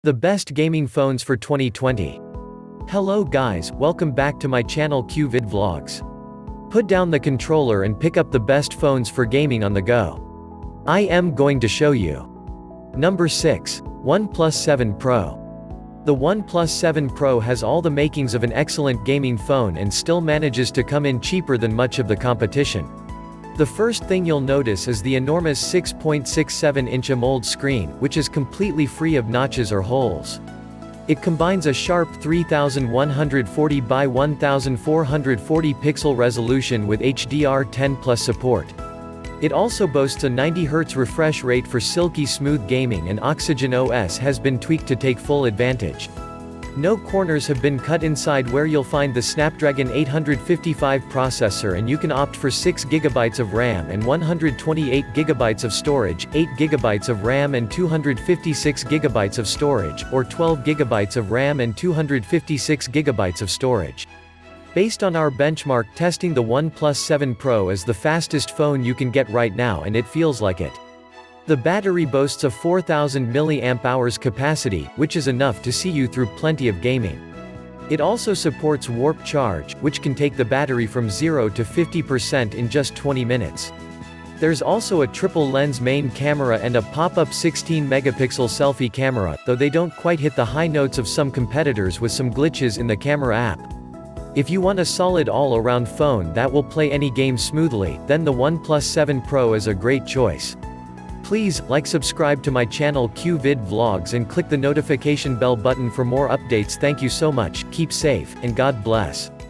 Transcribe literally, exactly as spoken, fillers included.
The best gaming phones for twenty twenty. Hello guys, welcome back to my channel QVid Vlogs. Put down the controller and pick up the best phones for gaming on the go. I am going to show you. Number six. OnePlus seven Pro. The OnePlus seven Pro has all the makings of an excellent gaming phone and still manages to come in cheaper than much of the competition. The first thing you'll notice is the enormous six point six seven inch AMOLED screen, which is completely free of notches or holes. It combines a sharp three thousand one hundred forty by one thousand four hundred forty pixel resolution with H D R ten plus support. It also boasts a ninety hertz refresh rate for silky smooth gaming, and Oxygen O S has been tweaked to take full advantage. No corners have been cut inside where you'll find the Snapdragon eight fifty-five processor, and you can opt for six gigabytes of RAM and one hundred twenty-eight gigabytes of storage, eight gigabytes of RAM and two hundred fifty-six gigabytes of storage, or twelve gigabytes of RAM and two hundred fifty-six gigabytes of storage. Based on our benchmark testing, the OnePlus seven Pro is the fastest phone you can get right now, and it feels like it. The battery boasts a four thousand milliamp hour capacity, which is enough to see you through plenty of gaming. It also supports Warp Charge, which can take the battery from zero to fifty percent in just twenty minutes. There's also a triple lens main camera and a pop-up sixteen megapixel selfie camera, though they don't quite hit the high notes of some competitors with some glitches in the camera app. If you want a solid all-around phone that will play any game smoothly, then the OnePlus seven Pro is a great choice. Please, like subscribe to my channel QVid Vlogs and click the notification bell button for more updates. Thank you so much, keep safe, and God bless.